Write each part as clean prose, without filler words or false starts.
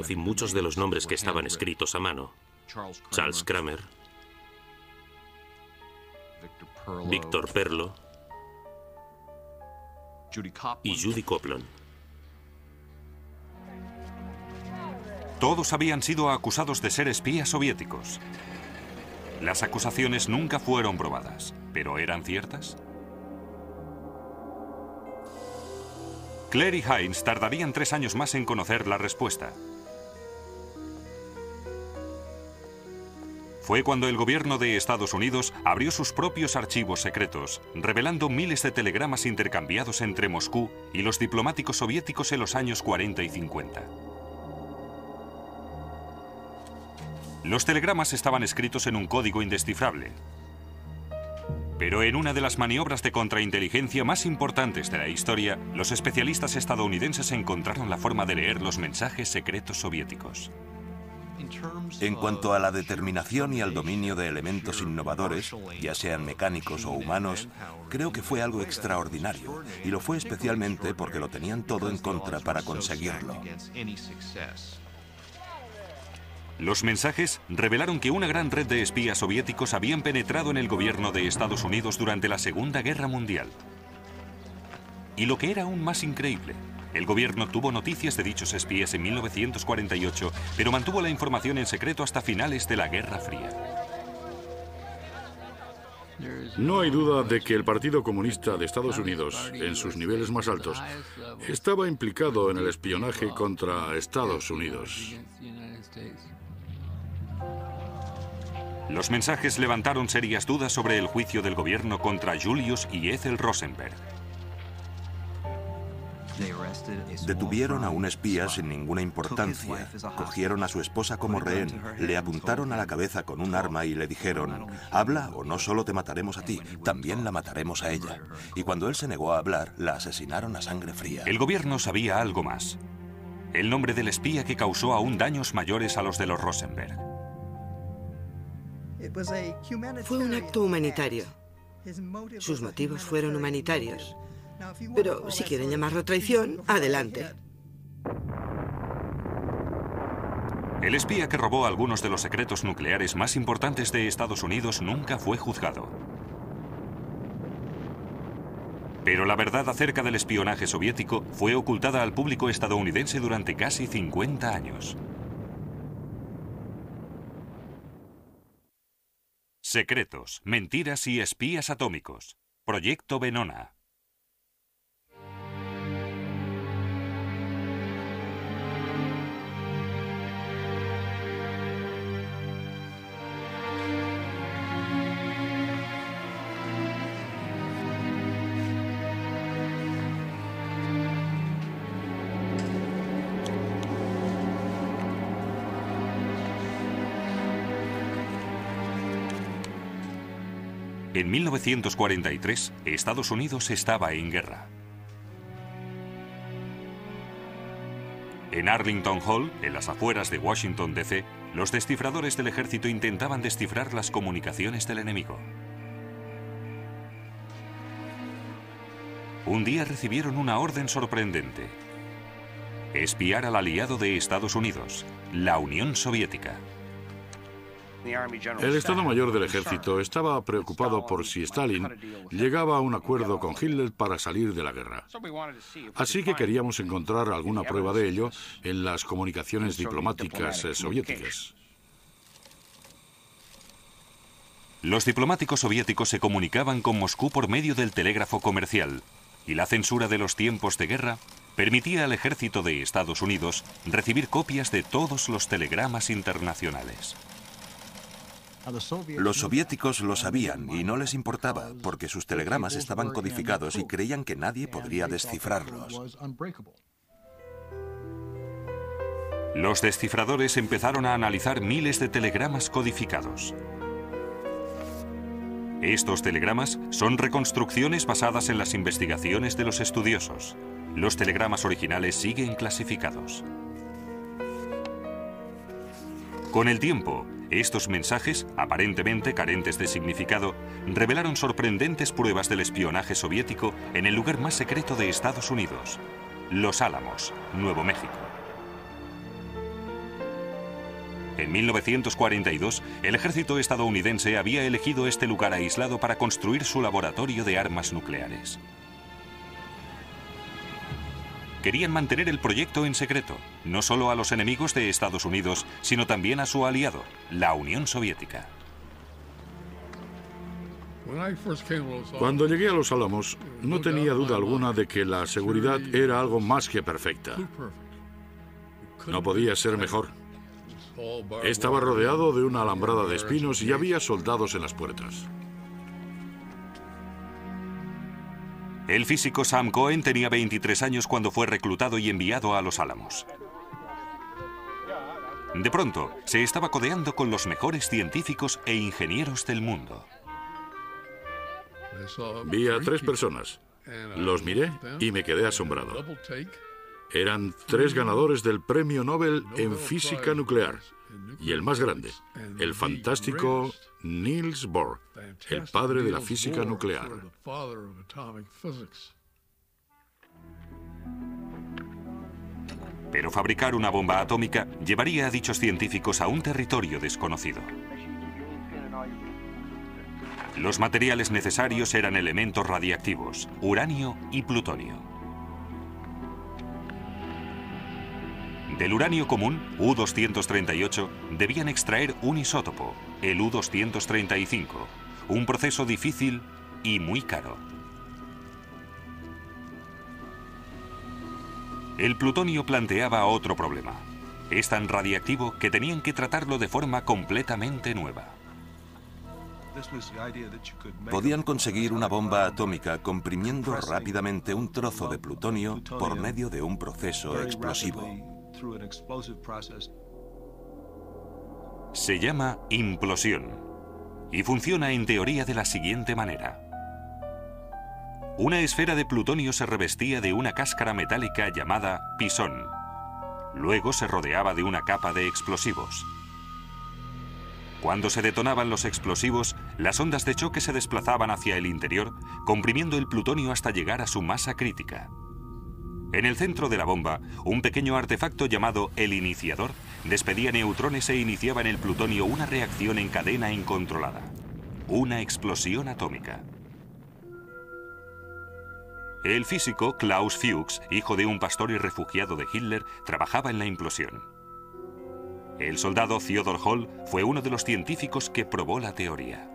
conocí muchos de los nombres que estaban escritos a mano. Charles Kramer, Víctor Perlo y Judy Copeland. Todos habían sido acusados de ser espías soviéticos. Las acusaciones nunca fueron probadas, pero ¿eran ciertas? Claire y Heinz tardarían 3 años más en conocer la respuesta. Fue cuando el gobierno de Estados Unidos abrió sus propios archivos secretos, revelando miles de telegramas intercambiados entre Moscú y los diplomáticos soviéticos en los años 40 y 50. Los telegramas estaban escritos en un código indescifrable. Pero en una de las maniobras de contrainteligencia más importantes de la historia, los especialistas estadounidenses encontraron la forma de leer los mensajes secretos soviéticos. En cuanto a la determinación y al dominio de elementos innovadores, ya sean mecánicos o humanos, creo que fue algo extraordinario, y lo fue especialmente porque lo tenían todo en contra para conseguirlo. Los mensajes revelaron que una gran red de espías soviéticos habían penetrado en el gobierno de Estados Unidos durante la Segunda Guerra Mundial. Y lo que era aún más increíble, el gobierno tuvo noticias de dichos espías en 1948, pero mantuvo la información en secreto hasta finales de la Guerra Fría. No hay duda de que el Partido Comunista de Estados Unidos, en sus niveles más altos, estaba implicado en el espionaje contra Estados Unidos. Los mensajes levantaron serias dudas sobre el juicio del gobierno contra Julius y Ethel Rosenberg. Detuvieron a un espía sin ninguna importancia, cogieron a su esposa como rehén, le apuntaron a la cabeza con un arma y le dijeron: habla o no solo te mataremos a ti, también la mataremos a ella. Y cuando él se negó a hablar, la asesinaron a sangre fría. El gobierno sabía algo más: el nombre del espía que causó aún daños mayores a los de los Rosenberg. Fue un acto humanitario. Sus motivos fueron humanitarios. Pero si quieren llamarlo traición, adelante. El espía que robó algunos de los secretos nucleares más importantes de Estados Unidos nunca fue juzgado. Pero la verdad acerca del espionaje soviético fue ocultada al público estadounidense durante casi 50 años. Secretos, mentiras y espías atómicos. Proyecto Venona. En 1943, Estados Unidos estaba en guerra. En Arlington Hall, en las afueras de Washington, D.C., los descifradores del ejército intentaban descifrar las comunicaciones del enemigo. Un día recibieron una orden sorprendente: espiar al aliado de Estados Unidos, la Unión Soviética. El Estado Mayor del Ejército estaba preocupado por si Stalin llegaba a un acuerdo con Hitler para salir de la guerra. Así que queríamos encontrar alguna prueba de ello en las comunicaciones diplomáticas soviéticas. Los diplomáticos soviéticos se comunicaban con Moscú por medio del telégrafo comercial, y la censura de los tiempos de guerra permitía al ejército de Estados Unidos recibir copias de todos los telegramas internacionales. Los soviéticos lo sabían y no les importaba, porque sus telegramas estaban codificados y creían que nadie podría descifrarlos. Los descifradores empezaron a analizar miles de telegramas codificados. Estos telegramas son reconstrucciones basadas en las investigaciones de los estudiosos. Los telegramas originales siguen clasificados. Con el tiempo, estos mensajes, aparentemente carentes de significado, revelaron sorprendentes pruebas del espionaje soviético en el lugar más secreto de Estados Unidos, Los Álamos, Nuevo México. En 1942, el ejército estadounidense había elegido este lugar aislado para construir su laboratorio de armas nucleares. Querían mantener el proyecto en secreto, no solo a los enemigos de Estados Unidos, sino también a su aliado, la Unión Soviética. Cuando llegué a Los Álamos, no tenía duda alguna de que la seguridad era algo más que perfecta. No podía ser mejor. Estaba rodeado de una alambrada de espinos y había soldados en las puertas. El físico Sam Cohen tenía 23 años cuando fue reclutado y enviado a Los Álamos. De pronto, se estaba codeando con los mejores científicos e ingenieros del mundo. Vi a 3 personas. Los miré y me quedé asombrado. Eran 3 ganadores del Premio Nobel en Física Nuclear. Y el más grande, el fantástico Niels Bohr, el padre de la física nuclear. Pero fabricar una bomba atómica llevaría a dichos científicos a un territorio desconocido. Los materiales necesarios eran elementos radiactivos, uranio y plutonio. Del uranio común, U-238, debían extraer un isótopo, el U-235, un proceso difícil y muy caro. El plutonio planteaba otro problema. Es tan radiactivo que tenían que tratarlo de forma completamente nueva. Podían conseguir una bomba atómica comprimiendo rápidamente un trozo de plutonio por medio de un proceso explosivo. Se llama implosión y funciona en teoría de la siguiente manera. Una esfera de plutonio se revestía de una cáscara metálica llamada pisón. Luego se rodeaba de una capa de explosivos. Cuando se detonaban los explosivos, las ondas de choque se desplazaban hacia el interior, comprimiendo el plutonio hasta llegar a su masa crítica. En el centro de la bomba, un pequeño artefacto llamado el iniciador despedía neutrones e iniciaba en el plutonio una reacción en cadena incontrolada. Una explosión atómica. El físico Klaus Fuchs, hijo de un pastor y refugiado de Hitler, trabajaba en la implosión. El soldado Theodor Hall fue uno de los científicos que probó la teoría.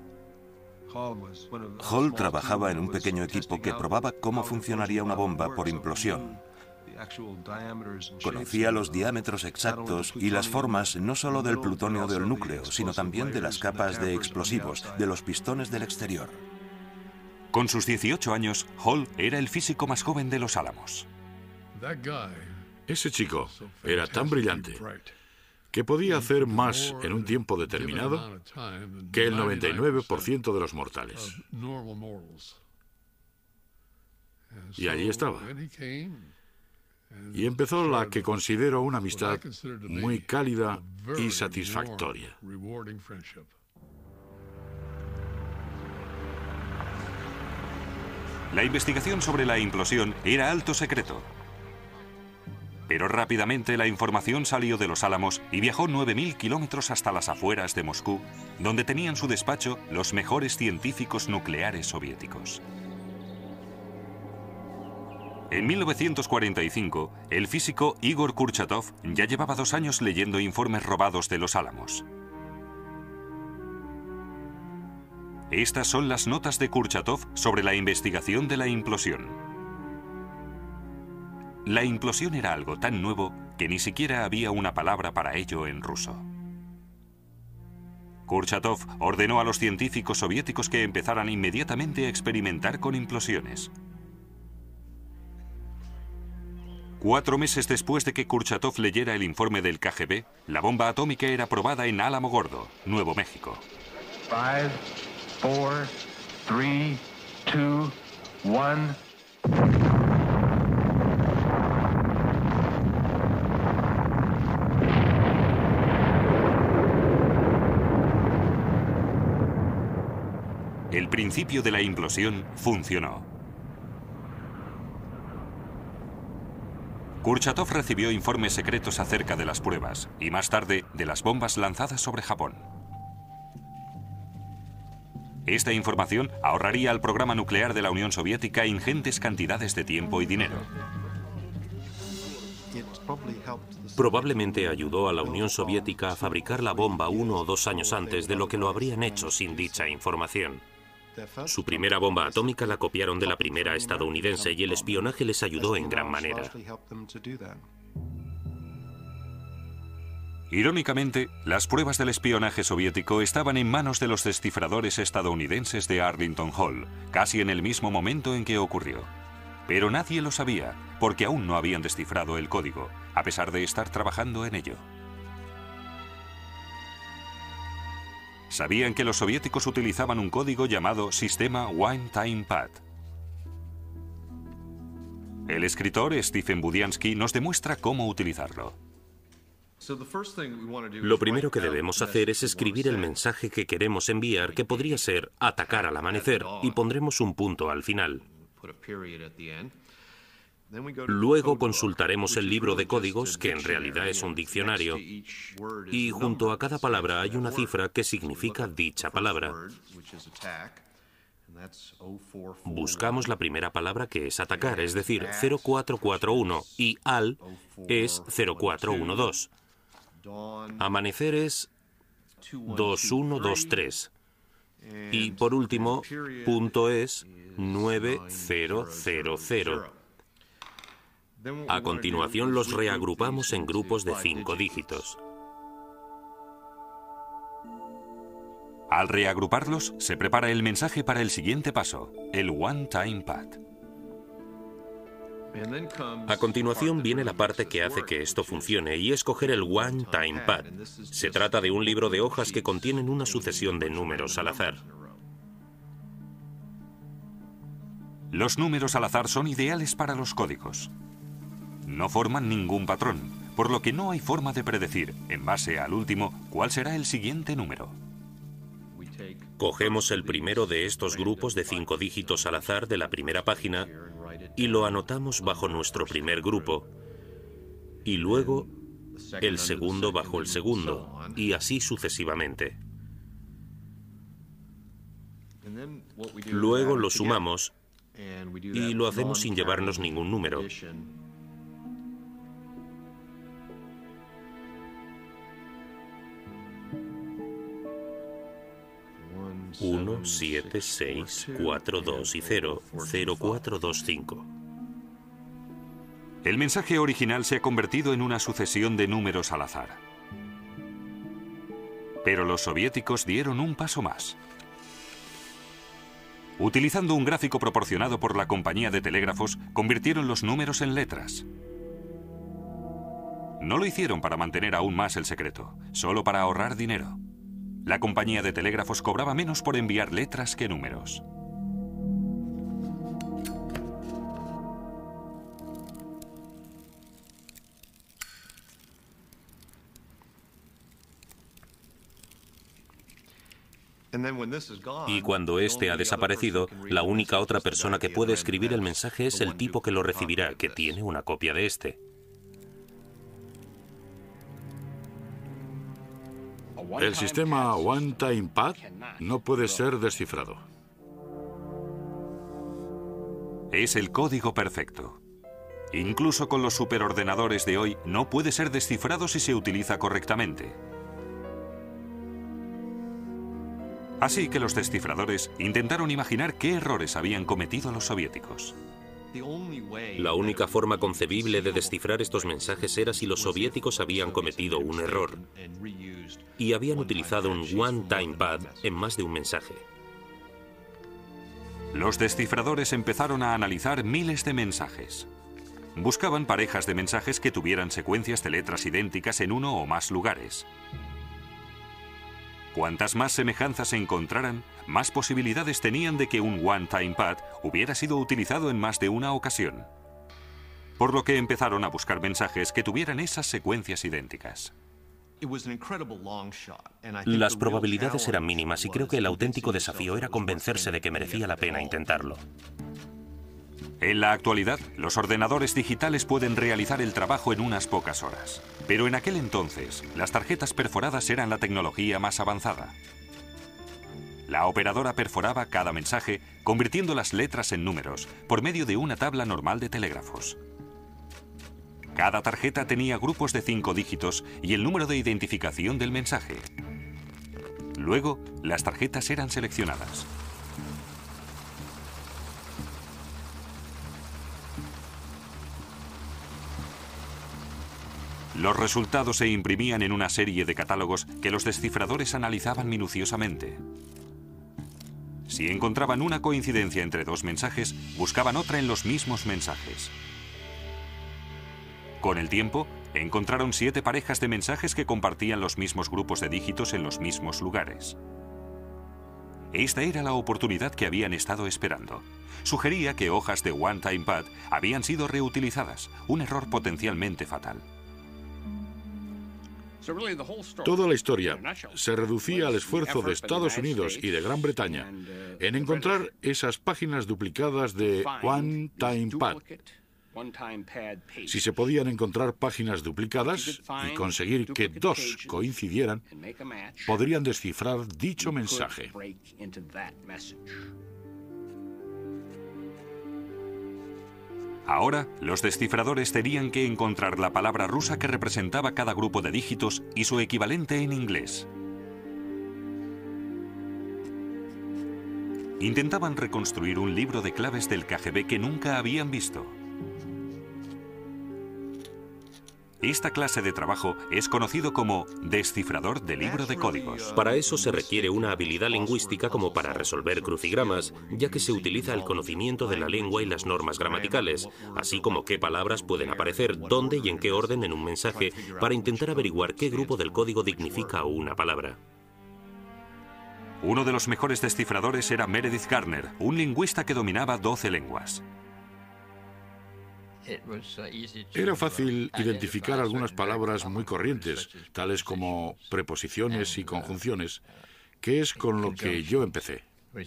Hall trabajaba en un pequeño equipo que probaba cómo funcionaría una bomba por implosión. Conocía los diámetros exactos y las formas no solo del plutonio del núcleo, sino también de las capas de explosivos, de los pistones del exterior. Con sus 18 años, Hall era el físico más joven de Los Álamos. Ese chico era tan brillante que podía hacer más en un tiempo determinado que el 99% de los mortales. Y allí estaba. Y empezó la que considero una amistad muy cálida y satisfactoria. La investigación sobre la implosión era alto secreto. Pero rápidamente la información salió de Los Álamos y viajó 9.000 kilómetros hasta las afueras de Moscú, donde tenían su despacho los mejores científicos nucleares soviéticos. En 1945, el físico Igor Kurchatov ya llevaba 2 años leyendo informes robados de Los Álamos. Estas son las notas de Kurchatov sobre la investigación de la implosión. La implosión era algo tan nuevo que ni siquiera había una palabra para ello en ruso. Kurchatov ordenó a los científicos soviéticos que empezaran inmediatamente a experimentar con implosiones. 4 meses después de que Kurchatov leyera el informe del KGB, la bomba atómica era probada en Álamo Gordo, Nuevo México. 5, 4, 3, 2, 1. El principio de la implosión funcionó. Kurchatov recibió informes secretos acerca de las pruebas y más tarde de las bombas lanzadas sobre Japón. Esta información ahorraría al programa nuclear de la Unión Soviética ingentes cantidades de tiempo y dinero. Probablemente ayudó a la Unión Soviética a fabricar la bomba 1 o 2 años antes de lo que lo habrían hecho sin dicha información. Su primera bomba atómica la copiaron de la primera estadounidense y el espionaje les ayudó en gran manera. Irónicamente, las pruebas del espionaje soviético estaban en manos de los descifradores estadounidenses de Arlington Hall, casi en el mismo momento en que ocurrió. Pero nadie lo sabía, porque aún no habían descifrado el código, a pesar de estar trabajando en ello. Sabían que los soviéticos utilizaban un código llamado Sistema One Time Pad. El escritor Stephen Budiansky nos demuestra cómo utilizarlo. Lo primero que debemos hacer es escribir el mensaje que queremos enviar, que podría ser atacar al amanecer, y pondremos un punto al final. Luego consultaremos el libro de códigos, que en realidad es un diccionario, y junto a cada palabra hay una cifra que significa dicha palabra. Buscamos la primera palabra, que es atacar, es decir, 0441, y al es 0412. Amanecer es 2123. Y por último, punto es 9000. A continuación los reagrupamos en grupos de 5 dígitos. Al reagruparlos, se prepara el mensaje para el siguiente paso, el One Time Pad. A continuación viene la parte que hace que esto funcione, y es coger el One Time Pad. Se trata de un libro de hojas que contienen una sucesión de números al azar. Los números al azar son ideales para los códigos. No forman ningún patrón, por lo que no hay forma de predecir, en base al último, cuál será el siguiente número. Cogemos el primero de estos grupos de 5 dígitos al azar de la primera página y lo anotamos bajo nuestro primer grupo, y luego el segundo bajo el segundo, y así sucesivamente. Luego lo sumamos y lo hacemos sin llevarnos ningún número. 1, 7, 6, 4, 2 y 0, 0, 4, 2, 5. El mensaje original se ha convertido en una sucesión de números al azar. Pero los soviéticos dieron un paso más. Utilizando un gráfico proporcionado por la compañía de telégrafos, convirtieron los números en letras. No lo hicieron para mantener aún más el secreto, solo para ahorrar dinero. La compañía de telégrafos cobraba menos por enviar letras que números. Y cuando este ha desaparecido, la única otra persona que puede escribir el mensaje es el tipo que lo recibirá, que tiene una copia de este. El sistema One Time Pad no puede ser descifrado. Es el código perfecto. Incluso con los superordenadores de hoy, no puede ser descifrado si se utiliza correctamente. Así que los descifradores intentaron imaginar qué errores habían cometido los soviéticos. La única forma concebible de descifrar estos mensajes era si los soviéticos habían cometido un error y habían utilizado un One Time Pad en más de un mensaje. Los descifradores empezaron a analizar miles de mensajes. Buscaban parejas de mensajes que tuvieran secuencias de letras idénticas en uno o más lugares. Cuantas más semejanzas se encontraran, más posibilidades tenían de que un One Time Pad hubiera sido utilizado en más de una ocasión. Por lo que empezaron a buscar mensajes que tuvieran esas secuencias idénticas. Las probabilidades eran mínimas y creo que el auténtico desafío era convencerse de que merecía la pena intentarlo. En la actualidad, los ordenadores digitales pueden realizar el trabajo en unas pocas horas. Pero en aquel entonces, las tarjetas perforadas eran la tecnología más avanzada. La operadora perforaba cada mensaje, convirtiendo las letras en números, por medio de una tabla normal de telégrafos. Cada tarjeta tenía grupos de 5 dígitos y el número de identificación del mensaje. Luego, las tarjetas eran seleccionadas. Los resultados se imprimían en una serie de catálogos que los descifradores analizaban minuciosamente. Si encontraban una coincidencia entre 2 mensajes, buscaban otra en los mismos mensajes. Con el tiempo, encontraron 7 parejas de mensajes que compartían los mismos grupos de dígitos en los mismos lugares. Esta era la oportunidad que habían estado esperando. Sugería que hojas de One Time Pad habían sido reutilizadas, un error potencialmente fatal. Toda la historia se reducía al esfuerzo de Estados Unidos y de Gran Bretaña en encontrar esas páginas duplicadas de One Time Pad. Si se podían encontrar páginas duplicadas y conseguir que 2 coincidieran, podrían descifrar dicho mensaje. Ahora, los descifradores tenían que encontrar la palabra rusa que representaba cada grupo de dígitos y su equivalente en inglés. Intentaban reconstruir un libro de claves del KGB que nunca habían visto. Esta clase de trabajo es conocido como descifrador de libro de códigos. Para eso se requiere una habilidad lingüística como para resolver crucigramas, ya que se utiliza el conocimiento de la lengua y las normas gramaticales, así como qué palabras pueden aparecer, dónde y en qué orden en un mensaje, para intentar averiguar qué grupo del código dignifica una palabra. Uno de los mejores descifradores era Meredith Garner, un lingüista que dominaba 12 lenguas. Era fácil identificar algunas palabras muy corrientes, tales como preposiciones y conjunciones, que es con lo que yo empecé.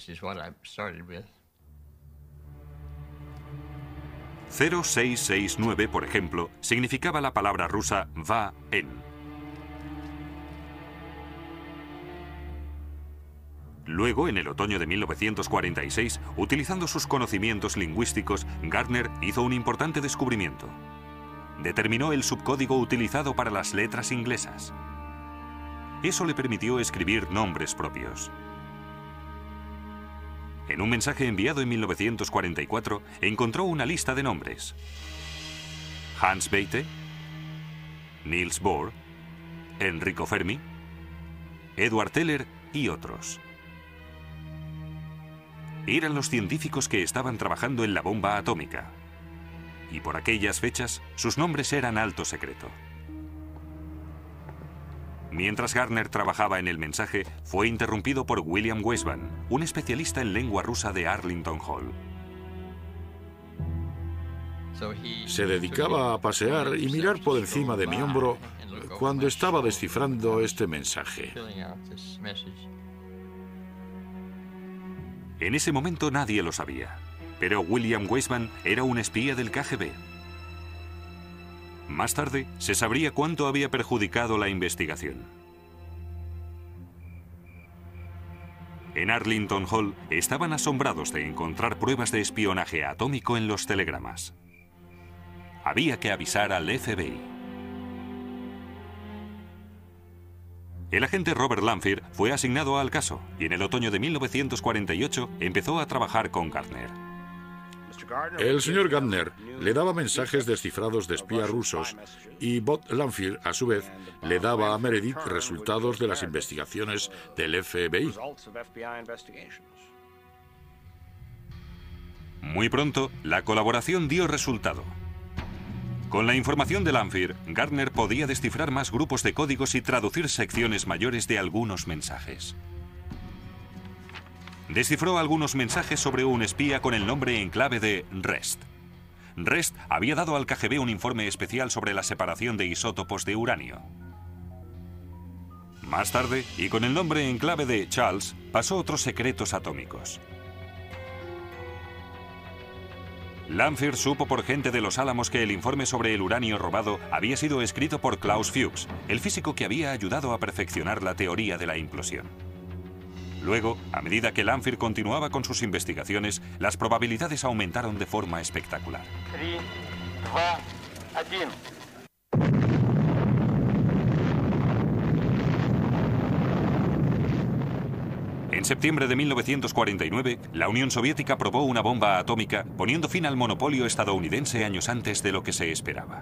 0669, por ejemplo, significaba la palabra rusa va en. Luego, en el otoño de 1946, utilizando sus conocimientos lingüísticos, Garner hizo un importante descubrimiento. Determinó el subcódigo utilizado para las letras inglesas. Eso le permitió escribir nombres propios. En un mensaje enviado en 1944, encontró una lista de nombres: Hans Bethe, Niels Bohr, Enrico Fermi, Edward Teller y otros. Eran los científicos que estaban trabajando en la bomba atómica. Y por aquellas fechas, sus nombres eran alto secreto. Mientras Garner trabajaba en el mensaje, fue interrumpido por William Weisman, un especialista en lengua rusa de Arlington Hall. Se dedicaba a pasear y mirar por encima de mi hombro cuando estaba descifrando este mensaje. En ese momento nadie lo sabía, pero William Weisman era un espía del KGB. Más tarde se sabría cuánto había perjudicado la investigación. En Arlington Hall estaban asombrados de encontrar pruebas de espionaje atómico en los telegramas. Había que avisar al FBI. El agente Robert Lanphier fue asignado al caso y en el otoño de 1948 empezó a trabajar con Garner. El señor Garner le daba mensajes descifrados de espías rusos y Bob Lanphier, a su vez, le daba a Meredith resultados de las investigaciones del FBI. Muy pronto, la colaboración dio resultado. Con la información de Lanphier, Garner podía descifrar más grupos de códigos y traducir secciones mayores de algunos mensajes. Descifró algunos mensajes sobre un espía con el nombre en clave de Rest. Rest había dado al KGB un informe especial sobre la separación de isótopos de uranio. Más tarde, y con el nombre en clave de Charles, pasó otros secretos atómicos. Lanphier supo por gente de Los Álamos que el informe sobre el uranio robado había sido escrito por Klaus Fuchs, el físico que había ayudado a perfeccionar la teoría de la implosión. Luego, a medida que Lanphier continuaba con sus investigaciones, las probabilidades aumentaron de forma espectacular. 3, 2, 1. En septiembre de 1949, la Unión Soviética probó una bomba atómica, poniendo fin al monopolio estadounidense años antes de lo que se esperaba.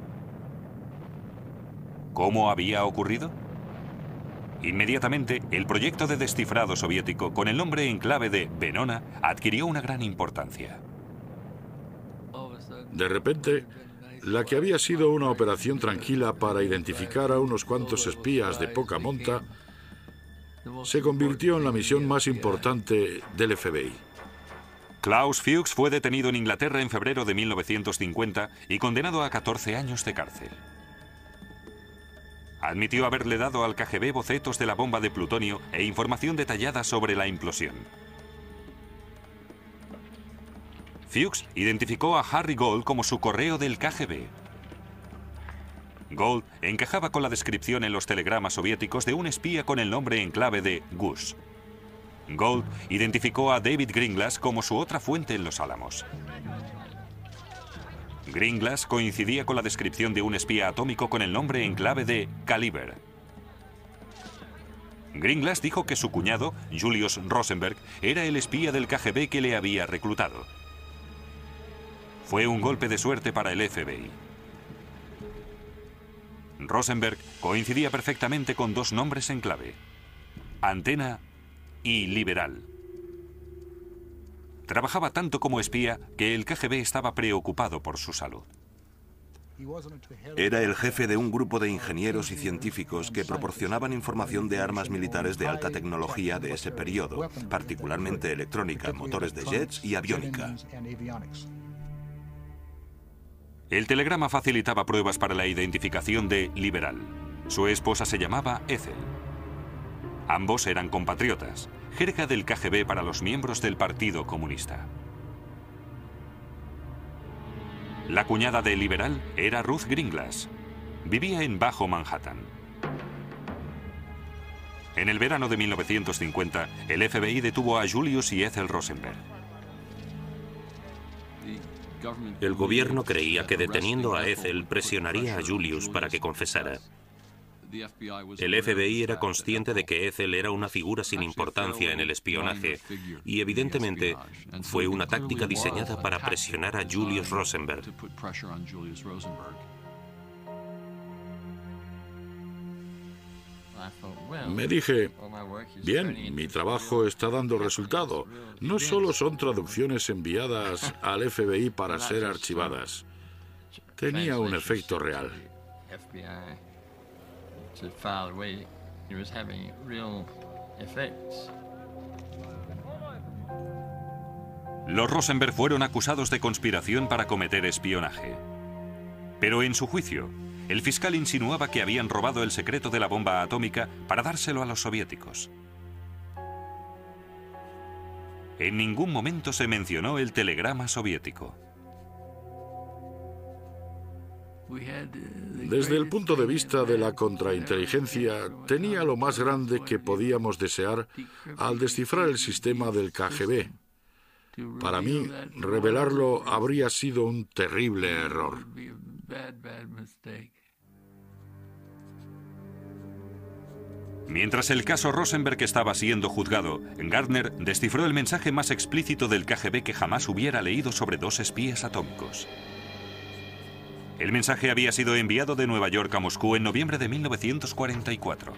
¿Cómo había ocurrido? Inmediatamente, el proyecto de descifrado soviético, con el nombre en clave de Venona, adquirió una gran importancia. De repente, la que había sido una operación tranquila para identificar a unos cuantos espías de poca monta, se convirtió en la misión más importante del FBI. Klaus Fuchs fue detenido en Inglaterra en febrero de 1950 y condenado a 14 años de cárcel. Admitió haberle dado al KGB bocetos de la bomba de plutonio e información detallada sobre la implosión. Fuchs identificó a Harry Gold como su correo del KGB. Gold encajaba con la descripción en los telegramas soviéticos de un espía con el nombre en clave de Gus. Gold identificó a David Greenglass como su otra fuente en Los Álamos. Greenglass coincidía con la descripción de un espía atómico con el nombre en clave de Caliber. Greenglass dijo que su cuñado, Julius Rosenberg, era el espía del KGB que le había reclutado. Fue un golpe de suerte para el FBI. Rosenberg coincidía perfectamente con dos nombres en clave: Antena y Liberal. Trabajaba tanto como espía que el KGB estaba preocupado por su salud. Era el jefe de un grupo de ingenieros y científicos que proporcionaban información de armas militares de alta tecnología de ese periodo, particularmente electrónica, motores de jets y aviónica. El telegrama facilitaba pruebas para la identificación de Liberal. Su esposa se llamaba Ethel. Ambos eran compatriotas, jerga del KGB para los miembros del Partido Comunista. La cuñada de Liberal era Ruth Greenglass. Vivía en Bajo Manhattan. En el verano de 1950, el FBI detuvo a Julius y Ethel Rosenberg. El gobierno creía que deteniendo a Ethel presionaría a Julius para que confesara. El FBI era consciente de que Ethel era una figura sin importancia en el espionaje y evidentemente fue una táctica diseñada para presionar a Julius Rosenberg. Me dije, bien, mi trabajo está dando resultado. No solo son traducciones enviadas al FBI para ser archivadas. Tenía un efecto real. Los Rosenberg fueron acusados de conspiración para cometer espionaje. Pero en su juicio, el fiscal insinuaba que habían robado el secreto de la bomba atómica para dárselo a los soviéticos. En ningún momento se mencionó el telegrama soviético. Desde el punto de vista de la contrainteligencia, tenía lo más grande que podíamos desear al descifrar el sistema del KGB. Para mí, revelarlo habría sido un terrible error. Mientras el caso Rosenberg estaba siendo juzgado, Gardner descifró el mensaje más explícito del KGB que jamás hubiera leído sobre dos espías atómicos. El mensaje había sido enviado de Nueva York a Moscú en noviembre de 1944.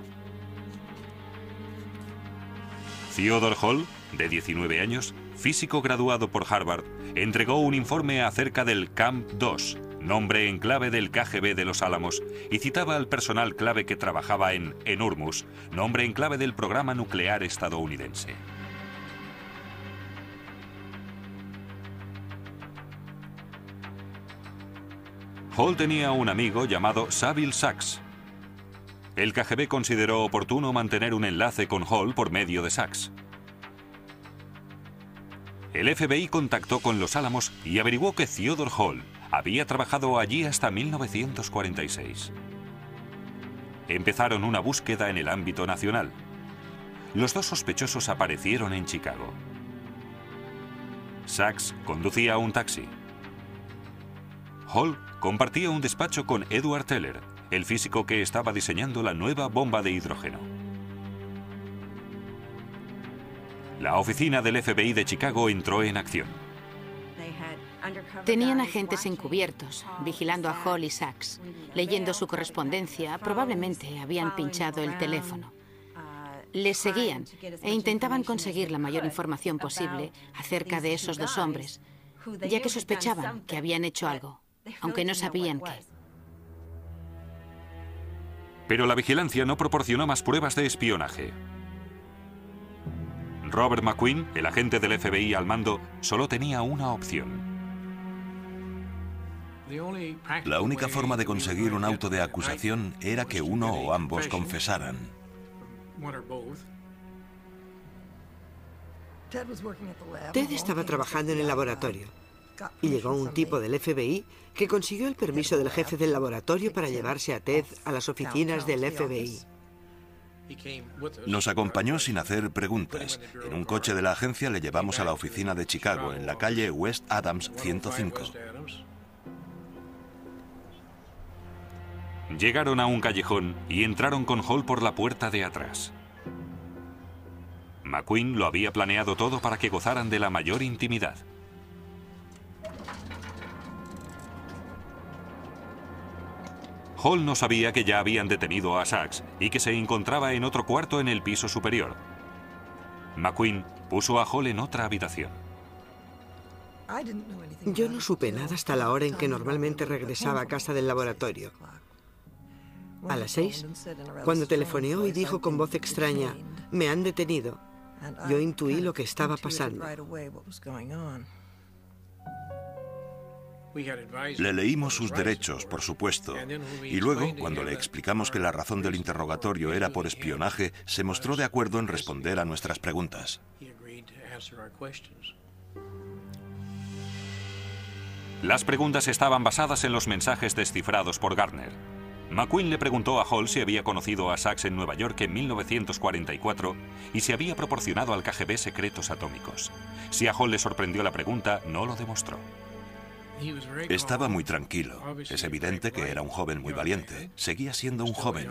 Theodore Hall, de 19 años, físico graduado por Harvard, entregó un informe acerca del Camp 2, nombre en clave del KGB de Los Álamos, y citaba al personal clave que trabajaba en Enurmus, nombre en clave del programa nuclear estadounidense. Hall tenía un amigo llamado Saville Sachs. El KGB consideró oportuno mantener un enlace con Hall por medio de Sachs. el FBI contactó con Los Álamos y averiguó que Theodore Hall había trabajado allí hasta 1946. Empezaron una búsqueda en el ámbito nacional. Los dos sospechosos aparecieron en Chicago. Sachs conducía un taxi. Hall compartía un despacho con Edward Teller, el físico que estaba diseñando la nueva bomba de hidrógeno. La oficina del FBI de Chicago entró en acción. Tenían agentes encubiertos, vigilando a Hall y Sachs, leyendo su correspondencia. Probablemente habían pinchado el teléfono. Les seguían e intentaban conseguir la mayor información posible acerca de esos dos hombres, ya que sospechaban que habían hecho algo, aunque no sabían qué. Pero la vigilancia no proporcionó más pruebas de espionaje. Robert McQueen, el agente del FBI al mando, solo tenía una opción. La única forma de conseguir un auto de acusación era que uno o ambos confesaran. Ted estaba trabajando en el laboratorio y llegó un tipo del FBI que consiguió el permiso del jefe del laboratorio para llevarse a Ted a las oficinas del FBI. Nos acompañó sin hacer preguntas. En un coche de la agencia le llevamos a la oficina de Chicago, en la calle West Adams 105. Llegaron a un callejón y entraron con Hall por la puerta de atrás. McQueen lo había planeado todo para que gozaran de la mayor intimidad. Hall no sabía que ya habían detenido a Sachs y que se encontraba en otro cuarto en el piso superior. McQueen puso a Hall en otra habitación. Yo no supe nada hasta la hora en que normalmente regresaba a casa del laboratorio. A las 6, cuando telefoneó y dijo con voz extraña, «Me han detenido», yo intuí lo que estaba pasando. Le leímos sus derechos, por supuesto, y luego, cuando le explicamos que la razón del interrogatorio era por espionaje, se mostró de acuerdo en responder a nuestras preguntas. Las preguntas estaban basadas en los mensajes descifrados por Garner. McQueen le preguntó a Hall si había conocido a Sachs en Nueva York en 1944 y si había proporcionado al KGB secretos atómicos. Si a Hall le sorprendió la pregunta, no lo demostró. Estaba muy tranquilo. Es evidente que era un joven muy valiente. Seguía siendo un joven.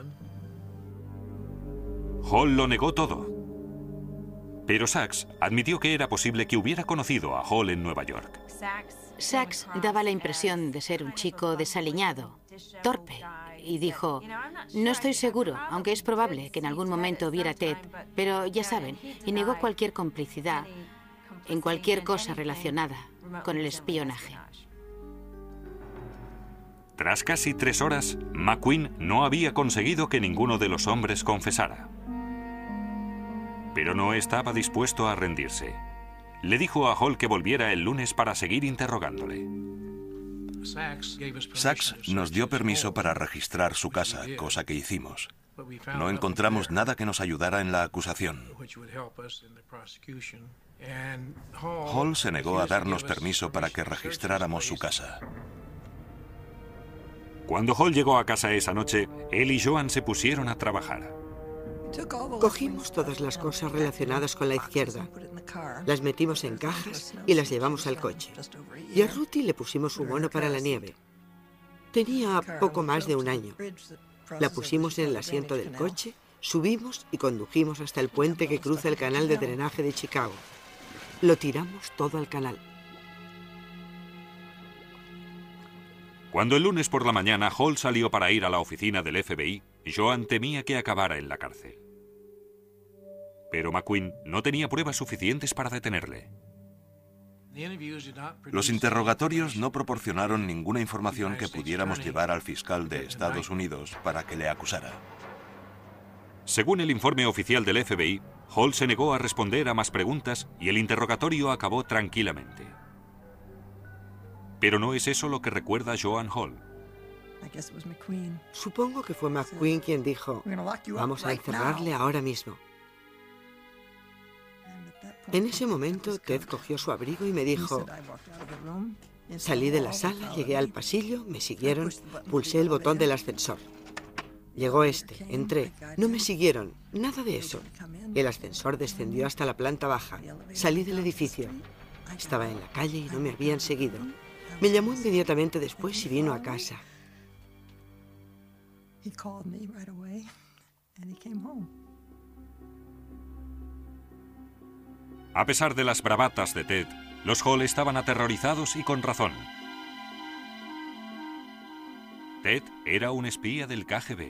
Hall lo negó todo. Pero Sachs admitió que era posible que hubiera conocido a Hall en Nueva York. Sachs daba la impresión de ser un chico desaliñado, torpe, y dijo, no estoy seguro, aunque es probable que en algún momento viera a Ted, pero ya saben, y negó cualquier complicidad en cualquier cosa relacionada con el espionaje. Tras casi 3 horas, McQueen no había conseguido que ninguno de los hombres confesara. Pero no estaba dispuesto a rendirse. Le dijo a Hall que volviera el lunes para seguir interrogándole. Sachs nos dio permiso para registrar su casa, cosa que hicimos. No encontramos nada que nos ayudara en la acusación. Hall se negó a darnos permiso para que registráramos su casa. Cuando Hall llegó a casa esa noche, él y Joan se pusieron a trabajar. Cogimos todas las cosas relacionadas con la izquierda, las metimos en cajas y las llevamos al coche. Y a Ruthie le pusimos su mono para la nieve. Tenía poco más de 1 año. La pusimos en el asiento del coche, subimos y condujimos hasta el puente que cruza el canal de drenaje de Chicago. Lo tiramos todo al canal. Cuando el lunes por la mañana Hall salió para ir a la oficina del FBI, Joan temía que acabara en la cárcel. Pero McQueen no tenía pruebas suficientes para detenerle. Los interrogatorios no proporcionaron ninguna información que pudiéramos llevar al fiscal de Estados Unidos para que le acusara. Según el informe oficial del FBI, Hall se negó a responder a más preguntas y el interrogatorio acabó tranquilamente. Pero no es eso lo que recuerda Joan Hall. Supongo que fue McQueen quien dijo, vamos a encerrarle ahora mismo. En ese momento, Ted cogió su abrigo y me dijo... Salí de la sala, llegué al pasillo, me siguieron, pulsé el botón del ascensor. Llegó entré, no me siguieron, nada de eso. El ascensor descendió hasta la planta baja. Salí del edificio. Estaba en la calle y no me habían seguido. Me llamó inmediatamente después y vino a casa. A pesar de las bravatas de Ted, los Hall estaban aterrorizados y con razón. Ted era un espía del KGB.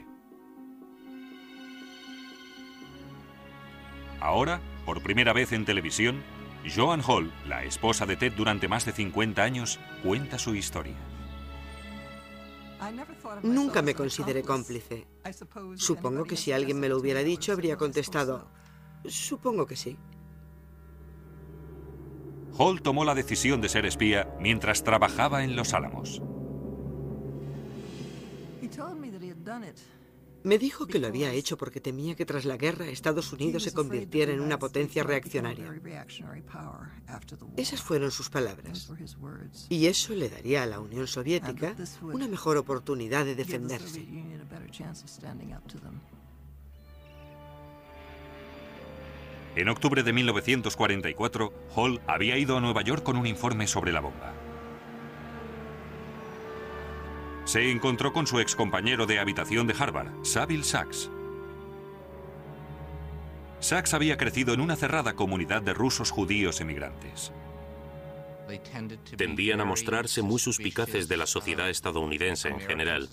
Ahora, por primera vez en televisión, Joan Hall, la esposa de Ted durante más de 50 años, cuenta su historia. Nunca me consideré cómplice. Supongo que si alguien me lo hubiera dicho, habría contestado, supongo que sí. Hall tomó la decisión de ser espía mientras trabajaba en Los Álamos. Me dijo que lo había hecho porque temía que tras la guerra Estados Unidos se convirtiera en una potencia reaccionaria. Esas fueron sus palabras. Y eso le daría a la Unión Soviética una mejor oportunidad de defenderse. En octubre de 1944, Hall había ido a Nueva York con un informe sobre la bomba. Se encontró con su excompañero de habitación de Harvard, Sybil Sachs. Sachs había crecido en una cerrada comunidad de rusos judíos emigrantes. Tendían a mostrarse muy suspicaces de la sociedad estadounidense en general.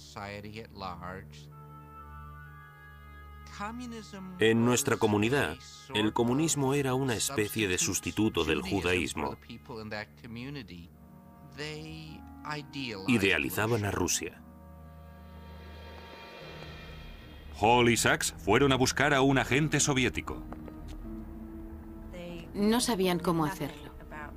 En nuestra comunidad, el comunismo era una especie de sustituto del judaísmo. Idealizaban a Rusia. Hall y Sachs fueron a buscar a un agente soviético. No sabían cómo hacerlo.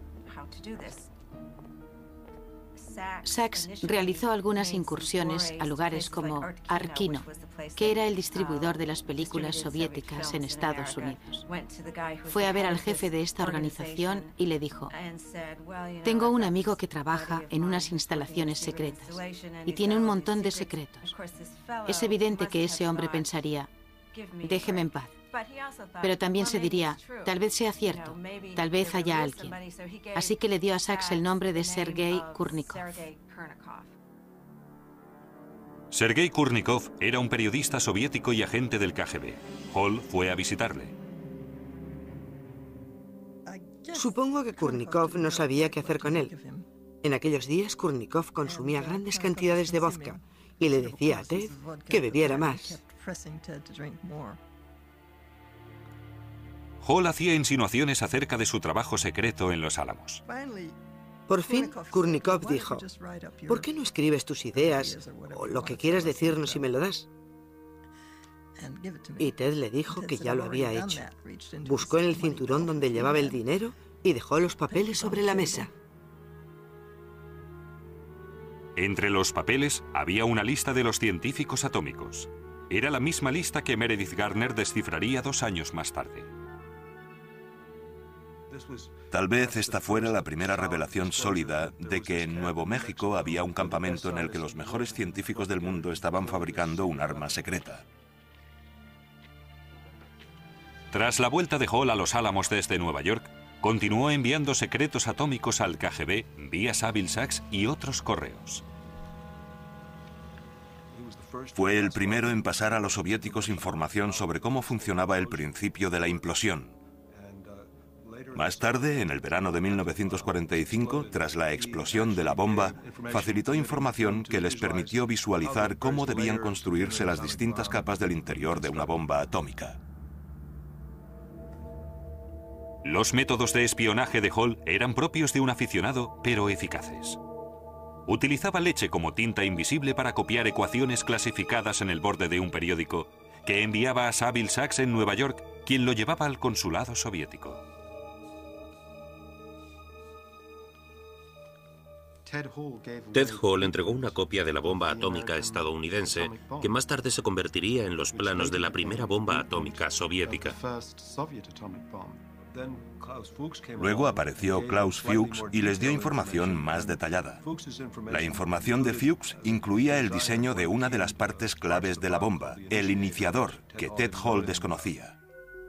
Sachs realizó algunas incursiones a lugares como Arkino, que era el distribuidor de las películas soviéticas en Estados Unidos. Fue a ver al jefe de esta organización y le dijo, tengo un amigo que trabaja en unas instalaciones secretas y tiene un montón de secretos. Es evidente que ese hombre pensaría, déjeme en paz. Pero también se diría, tal vez sea cierto, tal vez haya alguien. Así que le dio a Sachs el nombre de Sergei Kurnikov. Sergei Kurnikov era un periodista soviético y agente del KGB. Hall fue a visitarle. Supongo que Kurnikov no sabía qué hacer con él. En aquellos días, Kurnikov consumía grandes cantidades de vodka y le decía a Ted que bebiera más. Hall hacía insinuaciones acerca de su trabajo secreto en Los Álamos. Por fin, Kurnikov dijo, ¿por qué no escribes tus ideas o lo que quieras decirnos y me lo das? Y Ted le dijo que ya lo había hecho. Buscó en el cinturón donde llevaba el dinero y dejó los papeles sobre la mesa. Entre los papeles había una lista de los científicos atómicos. Era la misma lista que Meredith Garner descifraría 2 años más tarde. Tal vez esta fuera la primera revelación sólida de que en Nuevo México había un campamento en el que los mejores científicos del mundo estaban fabricando un arma secreta. Tras la vuelta de Hall a Los Álamos desde Nueva York, continuó enviando secretos atómicos al KGB vía Sybil Sachs y otros correos. Fue el primero en pasar a los soviéticos información sobre cómo funcionaba el principio de la implosión. Más tarde, en el verano de 1945, tras la explosión de la bomba, facilitó información que les permitió visualizar cómo debían construirse las distintas capas del interior de una bomba atómica. Los métodos de espionaje de Hall eran propios de un aficionado, pero eficaces. Utilizaba leche como tinta invisible para copiar ecuaciones clasificadas en el borde de un periódico que enviaba a Sybil Sachs en Nueva York, quien lo llevaba al consulado soviético. Ted Hall entregó una copia de la bomba atómica estadounidense que más tarde se convertiría en los planos de la primera bomba atómica soviética. Luego apareció Klaus Fuchs y les dio información más detallada. La información de Fuchs incluía el diseño de una de las partes claves de la bomba, el iniciador, que Ted Hall desconocía.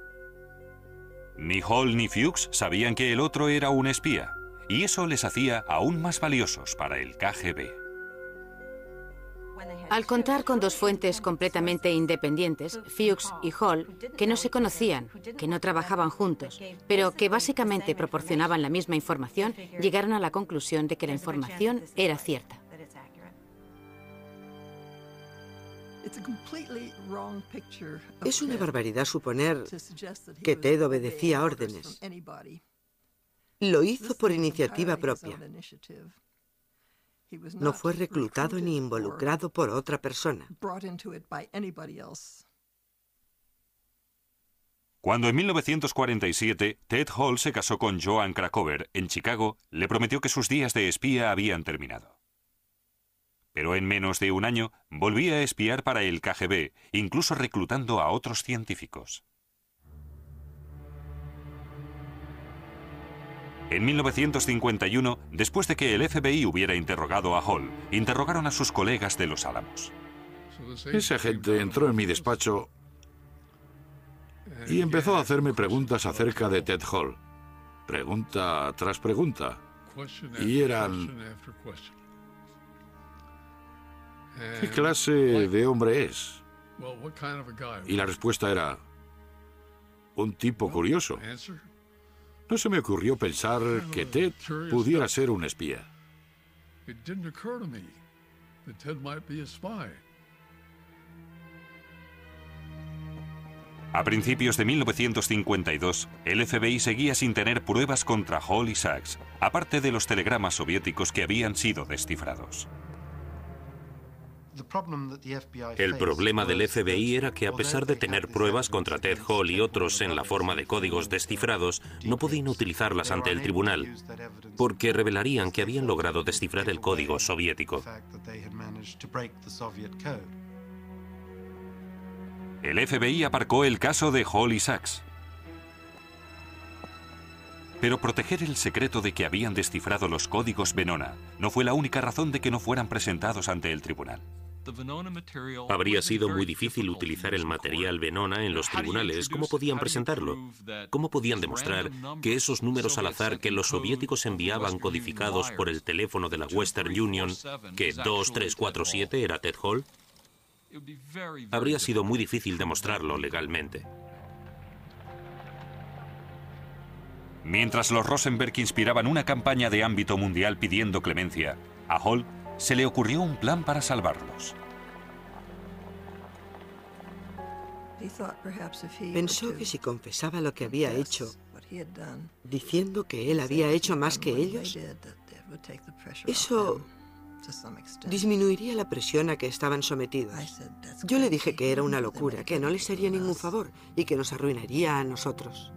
Ni Hall ni Fuchs sabían que el otro era un espía, y eso les hacía aún más valiosos para el KGB. Al contar con dos fuentes completamente independientes, Fuchs y Hall, que no se conocían, que no trabajaban juntos, pero que básicamente proporcionaban la misma información, llegaron a la conclusión de que la información era cierta. Es una barbaridad suponer que Ted obedecía órdenes. Lo hizo por iniciativa propia. No fue reclutado ni involucrado por otra persona. Cuando en 1947 Ted Hall se casó con Joan Krakower en Chicago, le prometió que sus días de espía habían terminado. Pero en menos de un año volvía a espiar para el KGB, incluso reclutando a otros científicos. En 1951, después de que el FBI hubiera interrogado a Hall, interrogaron a sus colegas de Los Álamos. Ese agente entró en mi despacho y empezó a hacerme preguntas acerca de Ted Hall. Pregunta tras pregunta. Y eran... ¿qué clase de hombre es? Y la respuesta era... un tipo curioso. No se me ocurrió pensar que Ted pudiera ser un espía. A principios de 1952, el FBI seguía sin tener pruebas contra Hall y Sachs, aparte de los telegramas soviéticos que habían sido descifrados. El problema del FBI era que, a pesar de tener pruebas contra Ted Hall y otros en la forma de códigos descifrados, no podían utilizarlas ante el tribunal, porque revelarían que habían logrado descifrar el código soviético. El FBI aparcó el caso de Hall y Sachs. Pero proteger el secreto de que habían descifrado los códigos Venona no fue la única razón de que no fueran presentados ante el tribunal. Habría sido muy difícil utilizar el material Venona en los tribunales. ¿Cómo podían presentarlo? ¿Cómo podían demostrar que esos números al azar que los soviéticos enviaban codificados por el teléfono de la Western Union, que 2347 era Ted Hall? Habría sido muy difícil demostrarlo legalmente. Mientras los Rosenberg inspiraban una campaña de ámbito mundial pidiendo clemencia, a Hall se le ocurrió un plan para salvarlos. Pensó que si confesaba lo que había hecho, diciendo que él había hecho más que ellos, eso disminuiría la presión a que estaban sometidos. Yo le dije que era una locura, que no les haría ningún favor y que nos arruinaría a nosotros.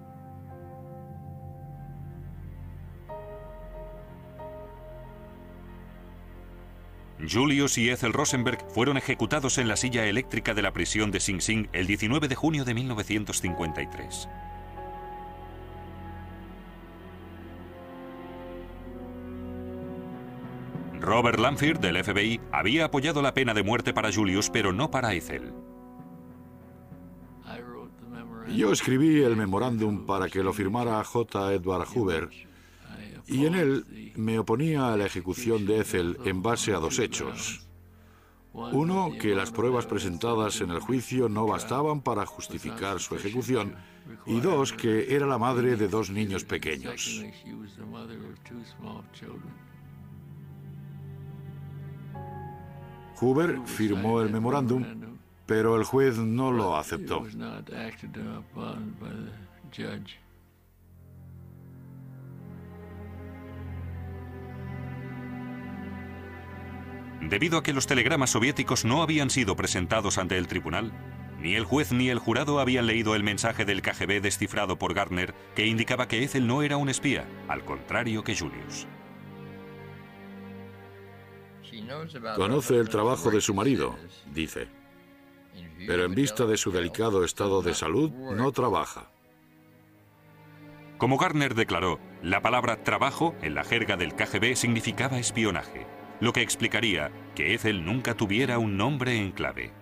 Julius y Ethel Rosenberg fueron ejecutados en la silla eléctrica de la prisión de Sing Sing el 19 de junio de 1953. Robert Lanphier, del FBI, había apoyado la pena de muerte para Julius, pero no para Ethel. Yo escribí el memorándum para que lo firmara J. Edward Hoover, y en él me oponía a la ejecución de Ethel en base a dos hechos. Uno, que las pruebas presentadas en el juicio no bastaban para justificar su ejecución, y dos, que era la madre de dos niños pequeños. Hoover firmó el memorándum, pero el juez no lo aceptó. Debido a que los telegramas soviéticos no habían sido presentados ante el tribunal, ni el juez ni el jurado habían leído el mensaje del KGB descifrado por Gardner que indicaba que Ethel no era un espía, al contrario que Julius. Conoce el trabajo de su marido, dice, pero en vista de su delicado estado de salud, no trabaja. Como Garner declaró, la palabra trabajo en la jerga del KGB significaba espionaje, lo que explicaría que Ethel nunca tuviera un nombre en clave.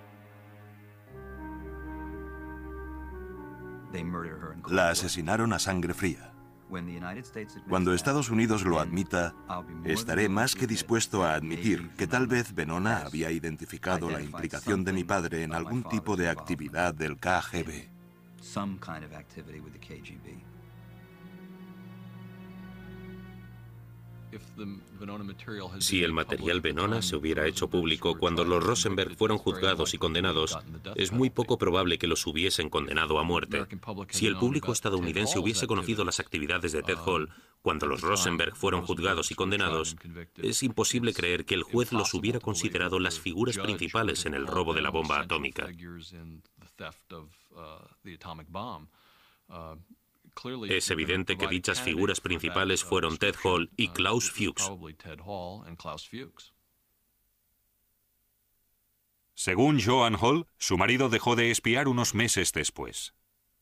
La asesinaron a sangre fría. Cuando Estados Unidos lo admita, estaré más que dispuesto a admitir que tal vez Venona había identificado la implicación de mi padre en algún tipo de actividad del KGB. Si el material Venona se hubiera hecho público cuando los Rosenberg fueron juzgados y condenados, es muy poco probable que los hubiesen condenado a muerte. Si el público estadounidense hubiese conocido las actividades de Ted Hall cuando los Rosenberg fueron juzgados y condenados, es imposible creer que el juez los hubiera considerado las figuras principales en el robo de la bomba atómica. Es evidente que dichas figuras principales fueron Ted Hall y Klaus Fuchs. Según Joan Hall, su marido dejó de espiar unos meses después.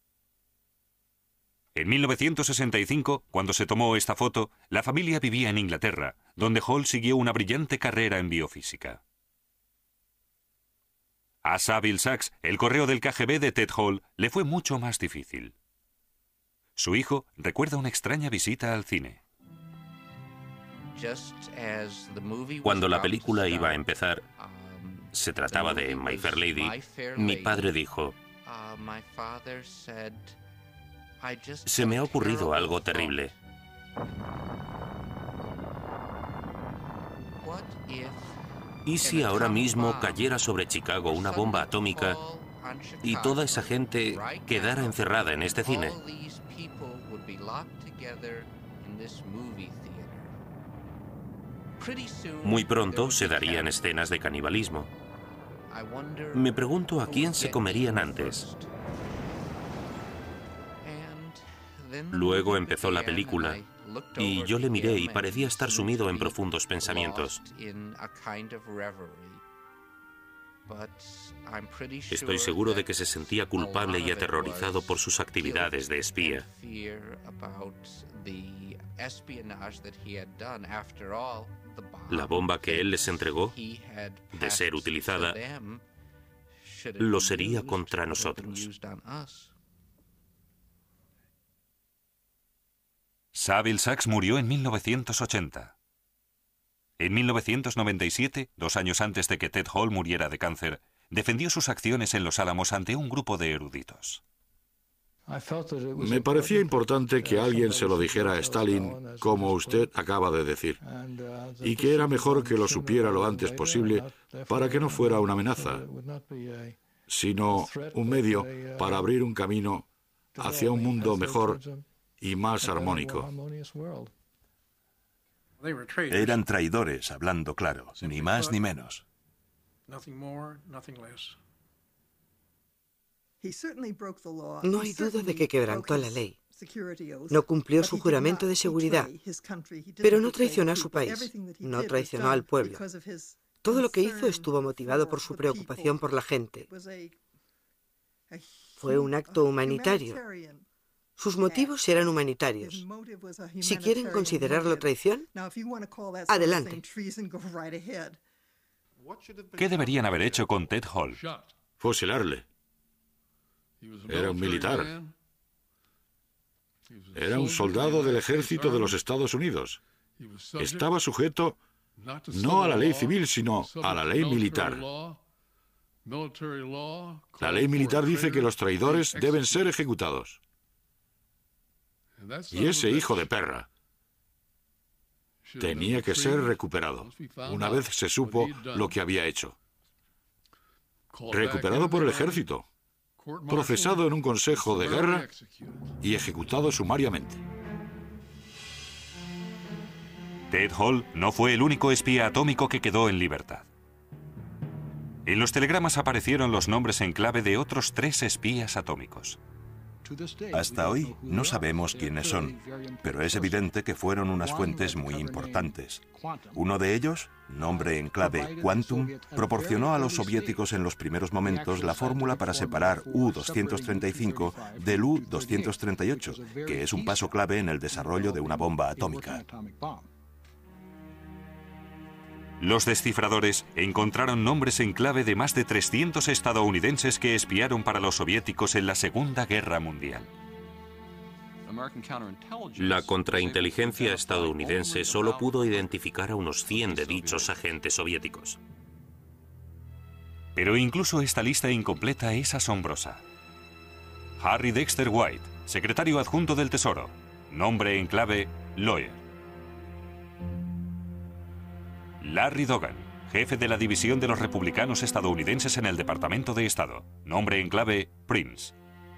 En 1965, cuando se tomó esta foto, la familia vivía en Inglaterra, donde Hall siguió una brillante carrera en biofísica. A Saville Sachs, el correo del KGB de Ted Hall, le fue mucho más difícil. Su hijo recuerda una extraña visita al cine. Cuando la película iba a empezar, se trataba de My Fair Lady, mi padre dijo: se me ha ocurrido algo terrible. ¿Y si ahora mismo cayera sobre Chicago una bomba atómica y toda esa gente quedara encerrada en este cine? Muy pronto se darían escenas de canibalismo. Me pregunto a quién se comerían antes. Luego empezó la película y yo le miré y parecía estar sumido en profundos pensamientos. Estoy seguro de que se sentía culpable y aterrorizado por sus actividades de espía. La bomba que él les entregó, de ser utilizada, lo sería contra nosotros. Saville Sachs murió en 1980. En 1997, 2 años antes de que Ted Hall muriera de cáncer, defendió sus acciones en Los Álamos ante un grupo de eruditos. Me parecía importante que alguien se lo dijera a Stalin, como usted acaba de decir, y que era mejor que lo supiera lo antes posible para que no fuera una amenaza, sino un medio para abrir un camino hacia un mundo mejor y más armónico. Eran traidores, hablando claro, ni más ni menos. No hay duda de que quebrantó la ley. No cumplió su juramento de seguridad, pero no traicionó a su país, no traicionó al pueblo. Todo lo que hizo estuvo motivado por su preocupación por la gente. Fue un acto humanitario. Sus motivos eran humanitarios. Si quieren considerarlo traición, adelante. ¿Qué deberían haber hecho con Ted Hall? Fusilarle. Era un militar. Era un soldado del ejército de los Estados Unidos. Estaba sujeto no a la ley civil, sino a la ley militar. La ley militar dice que los traidores deben ser ejecutados. Y ese hijo de perra tenía que ser recuperado, una vez se supo lo que había hecho. Recuperado por el ejército, procesado en un consejo de guerra y ejecutado sumariamente. Ted Hall no fue el único espía atómico que quedó en libertad. En los telegramas aparecieron los nombres en clave de otros 3 espías atómicos. Hasta hoy no sabemos quiénes son, pero es evidente que fueron unas fuentes muy importantes. Uno de ellos, nombre en clave Quantum, proporcionó a los soviéticos en los primeros momentos la fórmula para separar U-235 del U-238, que es un paso clave en el desarrollo de una bomba atómica. Los descifradores encontraron nombres en clave de más de 300 estadounidenses que espiaron para los soviéticos en la Segunda Guerra Mundial. La contrainteligencia estadounidense solo pudo identificar a unos 100 de dichos agentes soviéticos. Pero incluso esta lista incompleta es asombrosa. Harry Dexter White, secretario adjunto del Tesoro. Nombre en clave Lawyer. Larry Dogan, jefe de la división de los republicanos estadounidenses en el Departamento de Estado. Nombre en clave Prince.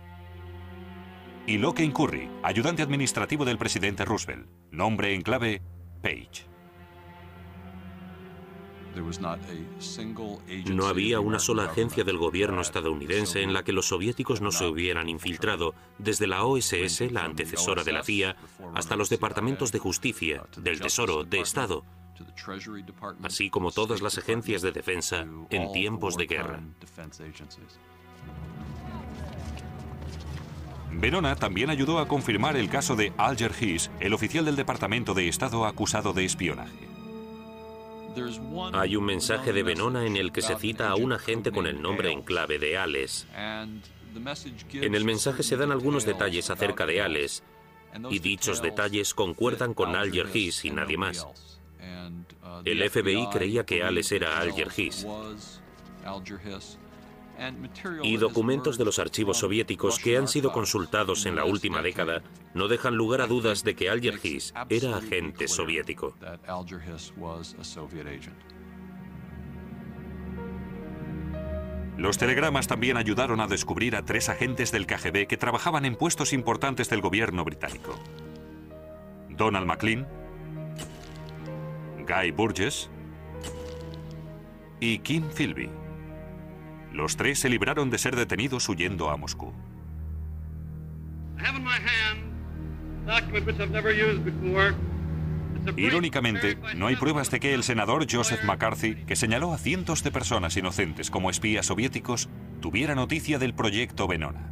Y Locken Curry, ayudante administrativo del presidente Roosevelt. Nombre en clave Page. No había una sola agencia del gobierno estadounidense en la que los soviéticos no se hubieran infiltrado, desde la OSS, la antecesora de la CIA, hasta los departamentos de justicia, del Tesoro, de Estado, así como todas las agencias de defensa en tiempos de guerra. Venona también ayudó a confirmar el caso de Alger Hiss, el oficial del Departamento de Estado acusado de espionaje. Hay un mensaje de Venona en el que se cita a un agente con el nombre en clave de Ales. En el mensaje se dan algunos detalles acerca de Ales, y dichos detalles concuerdan con Alger Hiss y nadie más. El FBI creía que Ales era Alger Hiss. Y documentos de los archivos soviéticos que han sido consultados en la última década no dejan lugar a dudas de que Alger Hiss era agente soviético. Los telegramas también ayudaron a descubrir a 3 agentes del KGB que trabajaban en puestos importantes del gobierno británico. Donald MacLean, Guy Burgess y Kim Philby. Los 3 se libraron de ser detenidos huyendo a Moscú. Irónicamente, no hay pruebas de que el senador Joseph McCarthy, que señaló a cientos de personas inocentes como espías soviéticos, tuviera noticia del proyecto Venona.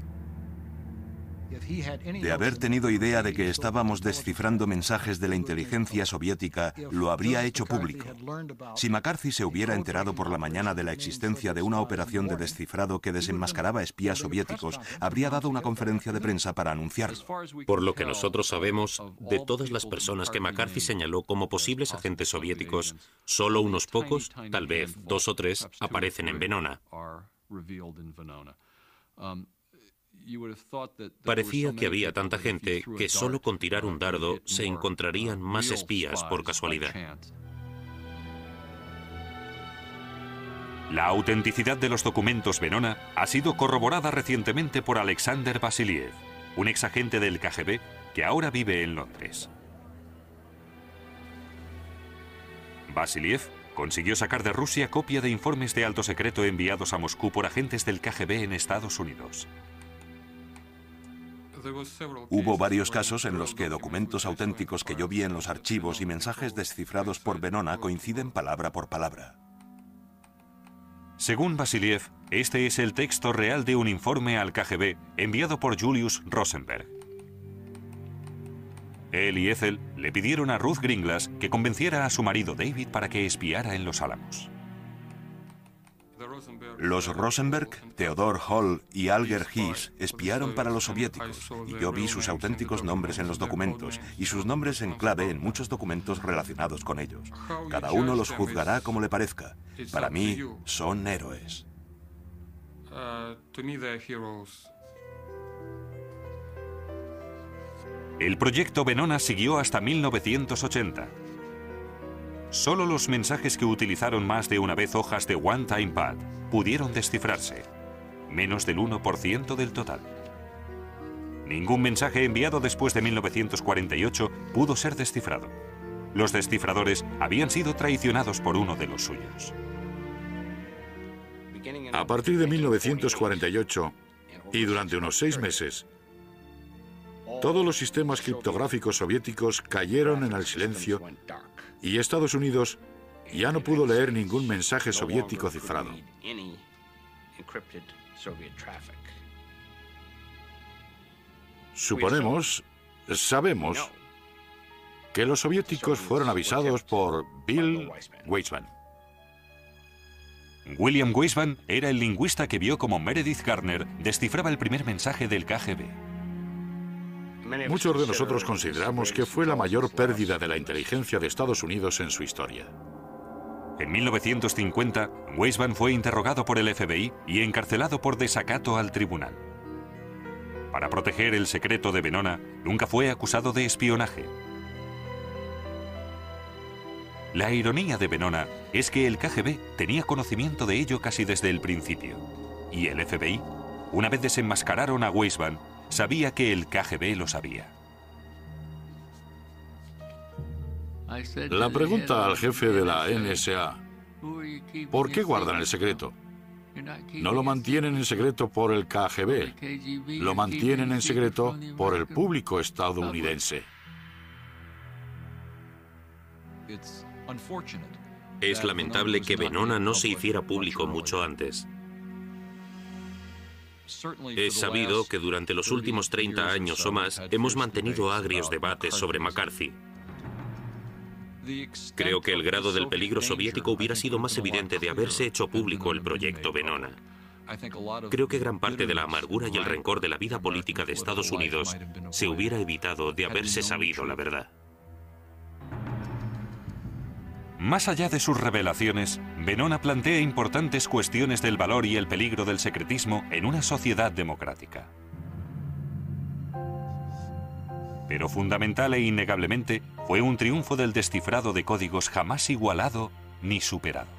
De haber tenido idea de que estábamos descifrando mensajes de la inteligencia soviética, lo habría hecho público. Si McCarthy se hubiera enterado por la mañana de la existencia de una operación de descifrado que desenmascaraba espías soviéticos, habría dado una conferencia de prensa para anunciarlo. Por lo que nosotros sabemos, de todas las personas que McCarthy señaló como posibles agentes soviéticos, solo unos pocos, tal vez 2 o 3, aparecen en Venona. Parecía que había tanta gente que solo con tirar un dardo se encontrarían más espías por casualidad. La autenticidad de los documentos Venona ha sido corroborada recientemente por Alexander Vasiliev, un exagente del KGB que ahora vive en Londres. Vasiliev consiguió sacar de Rusia copia de informes de alto secreto enviados a Moscú por agentes del KGB en Estados Unidos. Hubo varios casos en los que documentos auténticos que yo vi en los archivos y mensajes descifrados por Venona coinciden palabra por palabra. Según Vasiliev, este es el texto real de un informe al KGB enviado por Julius Rosenberg. Él y Ethel le pidieron a Ruth Gringlas que convenciera a su marido David para que espiara en Los Álamos. Los Rosenberg, Theodore Hall y Alger Hiss espiaron para los soviéticos, y yo vi sus auténticos nombres en los documentos y sus nombres en clave en muchos documentos relacionados con ellos. Cada uno los juzgará como le parezca. Para mí, son héroes. El proyecto Venona siguió hasta 1980. Solo los mensajes que utilizaron más de una vez hojas de One Time Pad pudieron descifrarse, menos del 1% del total. Ningún mensaje enviado después de 1948 pudo ser descifrado. Los descifradores habían sido traicionados por uno de los suyos. A partir de 1948 y durante unos 6 meses, Todos los sistemas criptográficos soviéticos cayeron en el silencio y Estados Unidos ya no pudo leer ningún mensaje soviético cifrado. Sabemos que los soviéticos fueron avisados por Bill Weissman. William Weissman era el lingüista que vio cómo Meredith Garner descifraba el primer mensaje del KGB. Muchos de nosotros consideramos que fue la mayor pérdida de la inteligencia de Estados Unidos en su historia. En 1950, Weissman fue interrogado por el FBI y encarcelado por desacato al tribunal. Para proteger el secreto de Venona, nunca fue acusado de espionaje. La ironía de Venona es que el KGB tenía conocimiento de ello casi desde el principio. Y el FBI, una vez desenmascararon a Weissman, sabía que el KGB lo sabía. La pregunta al jefe de la NSA: ¿por qué guardan el secreto? No lo mantienen en secreto por el KGB, lo mantienen en secreto por el público estadounidense. Es lamentable que Venona no se hiciera público mucho antes. Es sabido que durante los últimos 30 años o más hemos mantenido agrios debates sobre McCarthy. Creo que el grado del peligro soviético hubiera sido más evidente de haberse hecho público el proyecto Venona. Creo que gran parte de la amargura y el rencor de la vida política de Estados Unidos se hubiera evitado de haberse sabido la verdad. Más allá de sus revelaciones, Venona plantea importantes cuestiones del valor y el peligro del secretismo en una sociedad democrática. Pero fundamental e innegablemente fue un triunfo del descifrado de códigos jamás igualado ni superado.